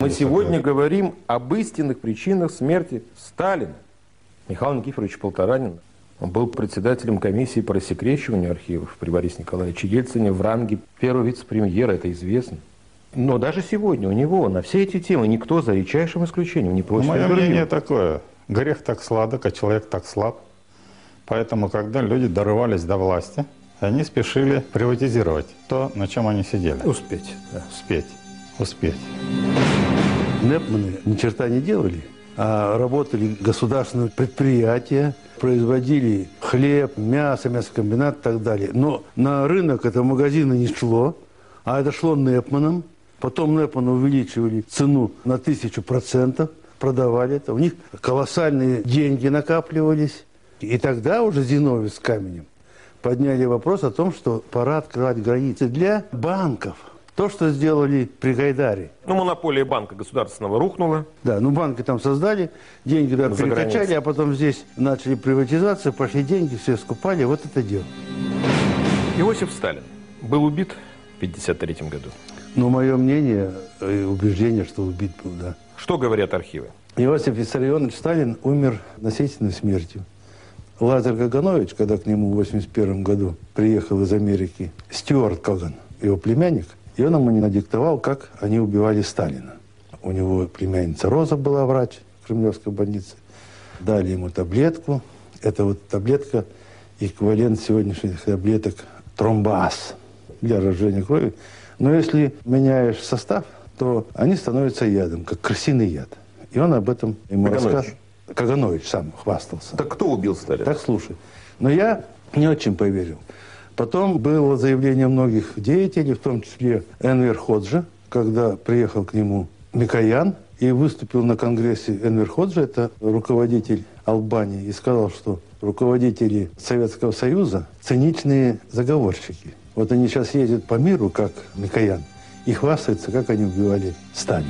Мы сегодня говорим об истинных причинах смерти Сталина. Михаил Никифорович Полторанин был председателем комиссии по рассекречиванию архивов при Борисе Николаевиче Ельцине в ранге первого вице-премьера, это известно. Но даже сегодня у него на все эти темы никто, за редчайшим исключением, не просит. Мое мнение такое. Грех так сладок, а человек так слаб. Поэтому, когда люди дорывались до власти, они спешили приватизировать то, на чем они сидели. Успеть. Да. Успеть. Непманы ни черта не делали, а работали государственные предприятия, производили хлеб, мясо, мясокомбинат и так далее. Но на рынок это магазины не шло, а это шло Непманам. Потом Непманы увеличивали цену на 1000%, продавали это. У них колоссальные деньги накапливались. И тогда уже Зиновьев с Каменем подняли вопрос о том, что пора открывать границы для банков. То, что сделали при Гайдаре. Ну, монополия банка государственного рухнула. Да, ну банки там создали, деньги туда перекачали, а потом здесь начали приватизацию, пошли деньги, все скупали, вот это дело. Иосиф Сталин был убит в 1953 году. Ну, мое мнение и убеждение, что убит был, да. Что говорят архивы? Иосиф Виссарионович Сталин умер насильственной смертью. Лазарь Каганович, когда к нему в 1981 году приехал из Америки Стюарт Коган, его племянник, и он ему не надиктовал, как они убивали Сталина. У него племянница Роза была врач в кремлевской больнице. Дали ему таблетку. Это вот таблетка, эквивалент сегодняшних таблеток тромбоаз для разжижения крови. Но если меняешь состав, то они становятся ядом, как крысиный яд. И он об этом ему рассказывал. Каганович сам хвастался. Так кто убил Сталина? Так слушай. Но я не очень поверил. Потом было заявление многих деятелей, в том числе Энвер Ходжа, когда приехал к нему Микоян и выступил на конгрессе. Энвер Ходжа, это руководитель Албании, и сказал, что руководители Советского Союза циничные заговорщики. Вот они сейчас ездят по миру, как Микоян, и хвастаются, как они убивали Сталина.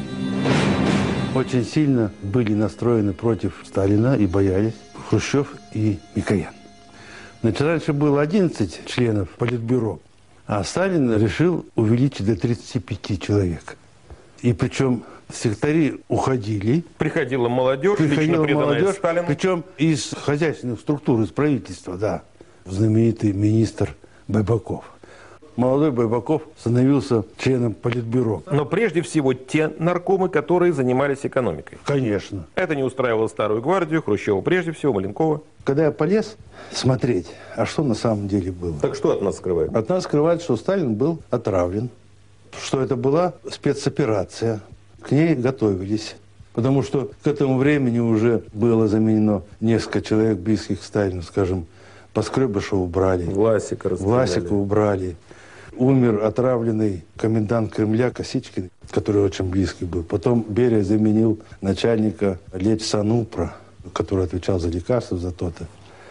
Очень сильно были настроены против Сталина и боялись Хрущев и Микоян. Значит, раньше было 11 членов Политбюро, а Сталин решил увеличить до 35 человек. И причем секретари уходили. Приходила молодежь, лично преданная Сталину. Причем из хозяйственных структур, из правительства, да. Знаменитый министр Байбаков. Молодой Байбаков становился членом Политбюро. Но прежде всего те наркомы, которые занимались экономикой. Конечно. Это не устраивало Старую гвардию, Хрущева прежде всего, Маленкова. Когда я полез смотреть, а что на самом деле было? Так что от нас скрывают? От нас скрывают, что Сталин был отравлен, что это была спецоперация. К ней готовились. Потому что к этому времени уже было заменено несколько человек, близких к Сталину, скажем, Поскребыша убрали. Власика убрали. Умер отравленный комендант Кремля Косичкин, который очень близкий был. Потом Берия заменил начальника Лечсанупра, который отвечал за лекарства, за то-то.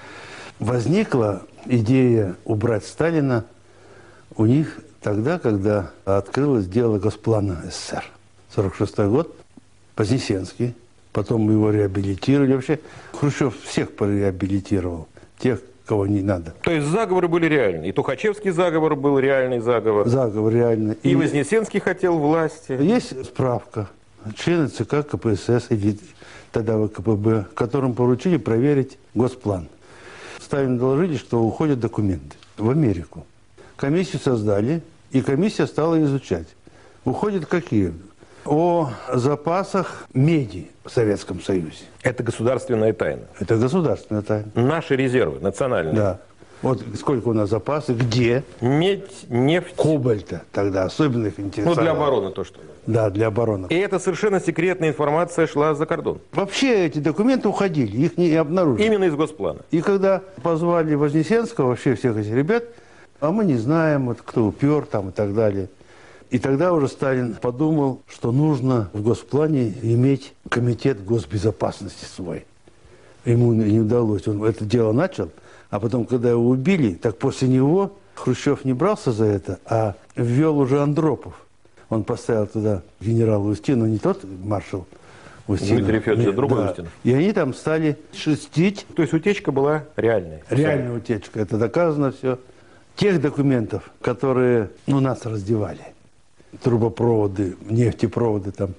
Возникла идея убрать Сталина у них тогда, когда открылось дело Госплана СССР. 1946 год, Вознесенский. Потом его реабилитировали. Вообще Хрущев всех реабилитировал. Тех, кого не надо. То есть заговоры были реальны. И Тухачевский заговор был реальный заговор. Заговор реальный. И Вознесенский хотел власти. Есть справка. Члены ЦК КПСС или тогда ВКПБ, которым поручили проверить Госплан. Сталину доложили, что уходят документы в Америку. Комиссию создали, и комиссия стала изучать. Уходят какие? О запасах меди в Советском Союзе. Это государственная тайна. Это государственная тайна. Наши резервы национальные. Да. Вот сколько у нас запасов, где? Медь, нефть. Кобальта тогда особенно их интересовало. Ну, для обороны то, что. Да, для обороны. И это совершенно секретная информация шла за кордон. Вообще эти документы уходили, их не обнаружили. Именно из Госплана. И когда позвали Вознесенского, вообще всех этих ребят, а мы не знаем, вот, кто упер там и так далее. И тогда уже Сталин подумал, что нужно в Госплане иметь комитет госбезопасности свой. Ему не удалось. Он это дело начал, а потом, когда его убили, так после него Хрущев не брался за это, а ввел уже Андропов. Он поставил туда генерала Устинова, не тот маршал Устинов. Дмитрий Федорович, другой Устинов. И они там стали шерстить. То есть утечка была реальная. Реальная утечка, это доказано все. Тех документов, которые нас раздевали. Трубопроводы, нефтепроводы, там,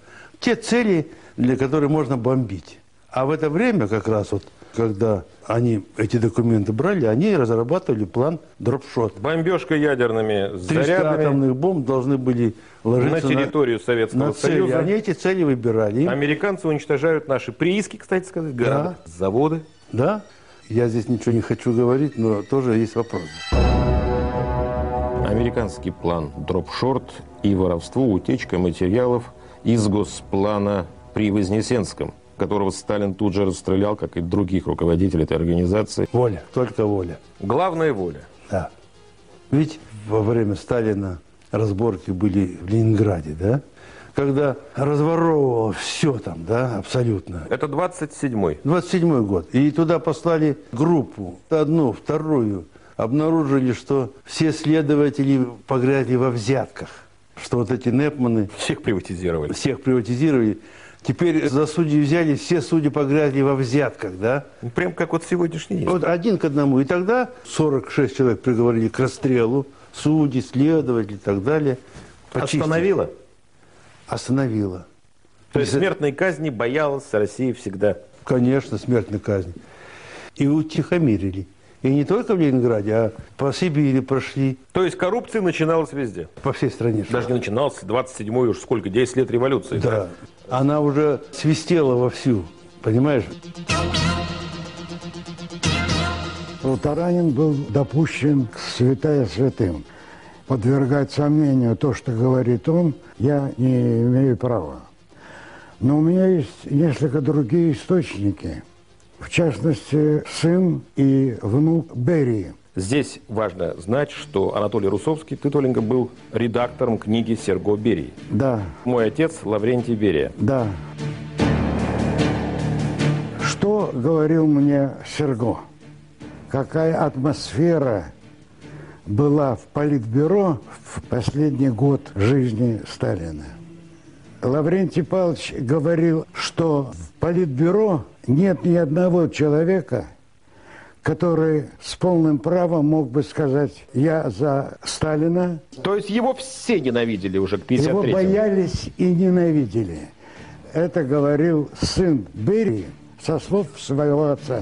те цели, для которых можно бомбить. А в это время, как раз вот, когда они эти документы брали, они разрабатывали план дропшот. Бомбежка ядерными 300 зарядами атомных бомб должны были ложиться на территорию Советского на цели. Союза. Они эти цели выбирали. Американцы уничтожают наши прииски, кстати сказать, города, заводы. Да, я здесь ничего не хочу говорить, но тоже есть вопрос. Американский план дропшорт и воровство, утечка материалов из госплана при Вознесенском, которого Сталин тут же расстрелял, как и других руководителей этой организации. Воля, только воля. Главная воля. Да. Ведь во время Сталина разборки были в Ленинграде, да? Когда разворовывало все там, да, абсолютно. Это 27-й. 27-й год. И туда послали группу, одну, вторую. Обнаружили, что все следователи погрязли во взятках. Что вот эти Непманы... Всех приватизировали. Всех приватизировали. Теперь за судьи взяли, все судьи погрязли во взятках, да? Прям как вот сегодняшний день. Вот один к одному. И тогда 46 человек приговорили к расстрелу. Судьи, следователи и так далее. Почистили. Остановила? Остановила. То есть смертной казни боялась Россия всегда? Конечно, смертной казни. И утихомирили. И не только в Ленинграде, а по Сибири прошли. То есть коррупция начиналась везде? По всей стране. Даже не начиналась, 27-й уж сколько, 10 лет революции. Да. Она уже свистела вовсю, понимаешь? Полторанин был допущен к святая святым. Подвергать сомнению то, что говорит он, я не имею права. Но у меня есть несколько другие источники. В частности, сын и внук Берии. Здесь важно знать, что Анатолий Русовский, ты, Толенька, был редактором книги Серго Берии. Да. Мой отец Лаврентий Берия. Да. Что говорил мне Серго? Какая атмосфера была в Политбюро в последний год жизни Сталина? Лаврентий Павлович говорил, что в Политбюро нет ни одного человека, который с полным правом мог бы сказать: я за Сталина. То есть его все ненавидели уже к 53-му? Его боялись и ненавидели. Это говорил сын Берии со слов своего отца.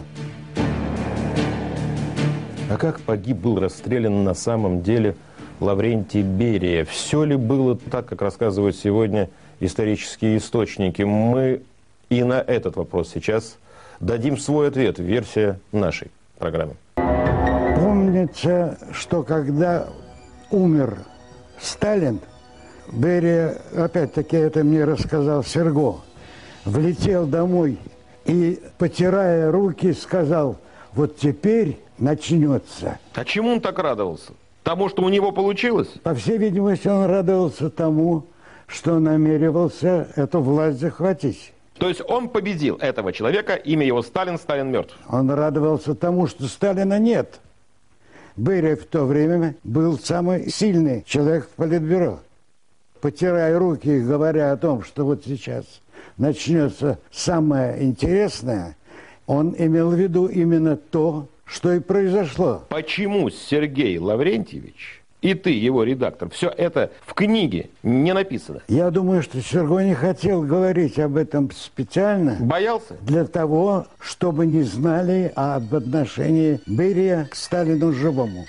А как погиб, был расстрелян на самом деле Лаврентий Берия? Все ли было так, как рассказывают сегодня исторические источники? Мы и на этот вопрос сейчас дадим свой ответ, версия нашей программы. Помнится, что когда умер Сталин, Берия, опять-таки это мне рассказал Серго, влетел домой и, потирая руки, сказал: вот теперь начнется. А чему он так радовался? Тому, что у него получилось? По всей видимости, он радовался тому, что намеревался эту власть захватить. То есть он победил этого человека, имя его Сталин, Сталин мертв. Он радовался тому, что Сталина нет. Берия в то время был самый сильный человек в Политбюро. Потирая руки и говоря о том, что вот сейчас начнется самое интересное, он имел в виду именно то, что и произошло. Почему Сергей Лаврентьевич и ты, его редактор, все это в книге не написано? Я думаю, что Серго не хотел говорить об этом специально. Боялся? Для того, чтобы не знали об отношении Берия к Сталину живому.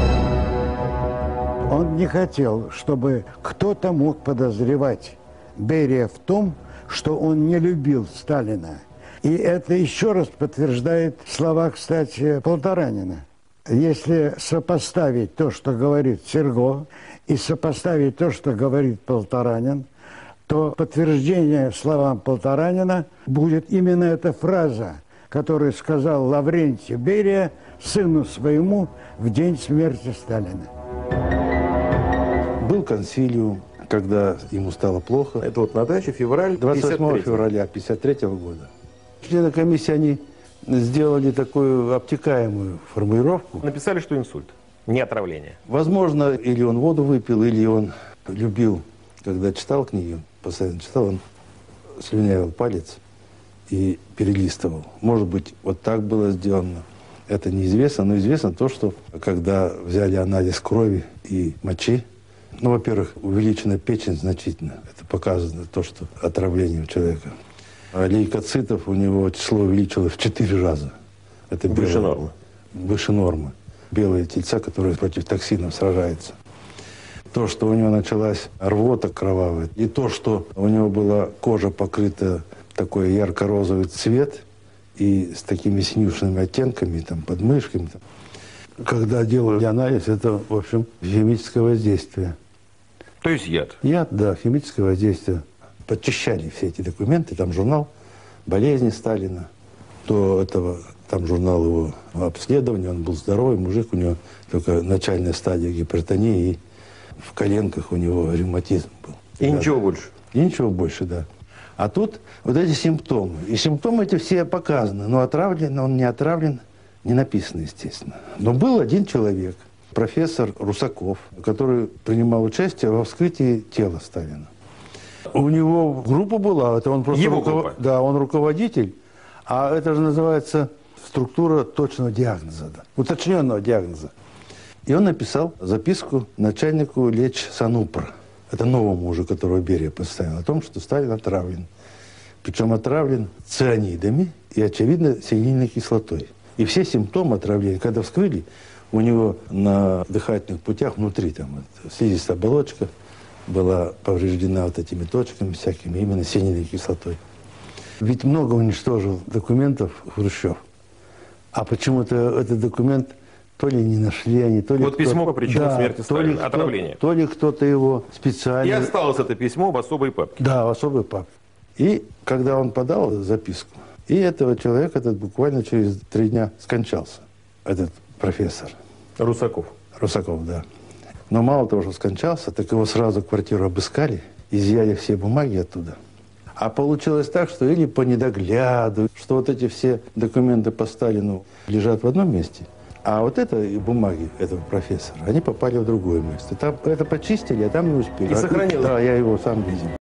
Он не хотел, чтобы кто-то мог подозревать Берия в том, что он не любил Сталина. И это еще раз подтверждает слова, кстати, Полторанина. Если сопоставить то, что говорит Серго, и сопоставить то, что говорит Полторанин, то подтверждение словам Полторанина будет именно эта фраза, которую сказал Лаврентий Берия сыну своему в день смерти Сталина. Был консилиум, когда ему стало плохо. Это вот на даче, февраль 28 февраля 1953 года. Члены комиссии, они сделали такую обтекаемую формулировку. Написали, что инсульт, не отравление. Возможно, или он воду выпил, или он любил, когда читал книги, постоянно читал, он слюнявил палец и перелистывал. Может быть, вот так было сделано. Это неизвестно, но известно то, что когда взяли анализ крови и мочи, Ну, во-первых, увеличена печень значительно. Это показано то, что отравление у человека. А лейкоцитов у него число увеличилось в 4 раза. Это Выше нормы. Выше нормы. Белые тельца, которые против токсинов сражаются. То, что у него началась рвота кровавая, и то, что у него была кожа покрыта такой ярко-розовый цвет и с такими синюшными оттенками, там, подмышками. Там. Когда делали анализ, это, в общем, химическое воздействие. То есть яд? Яд, да, химическое воздействие. Подчищали все эти документы, там журнал болезни Сталина. До этого там журнал его обследования, он был здоровый мужик, у него только начальная стадия гипертонии, и в коленках у него ревматизм был. И да, ничего больше? И ничего больше, да. А тут вот эти симптомы. И симптомы эти все показаны. Но отравлен, он не отравлен, не написано, естественно. Но был один человек, профессор Русаков, который принимал участие во вскрытии тела Сталина. У него группа была, это он просто... Его группа? Да, он руководитель. А это же называется структура точного диагноза, да, уточненного диагноза. И он написал записку начальнику Леч-Санупра, это новому уже, которого Берия поставил, о том, что Сталин отравлен. Причем отравлен цианидами и, очевидно, синильной кислотой. И все симптомы отравления, когда вскрыли, у него на дыхательных путях внутри, там, вот, слизистая оболочка была повреждена вот этими точками всякими, именно синильной кислотой. Ведь много уничтожил документов Хрущев. А почему-то этот документ то ли не нашли они, то ли... Вот письмо по причинам смерти Сталина, отравление. То ли кто-то его специально... И осталось это письмо в особой папке. Да, в особой папке. И когда он подал записку, и этого человека этот буквально через 3 дня скончался, этот профессор. Русаков. Русаков, да. Но мало того, что скончался, так его сразу квартиру обыскали, изъяли все бумаги оттуда. А получилось так, что или по недогляду, что вот эти все документы по Сталину лежат в одном месте, а вот это и бумаги этого профессора, они попали в другое место. Там это почистили, а там не успели. И сохранилось. Да, я его сам видел.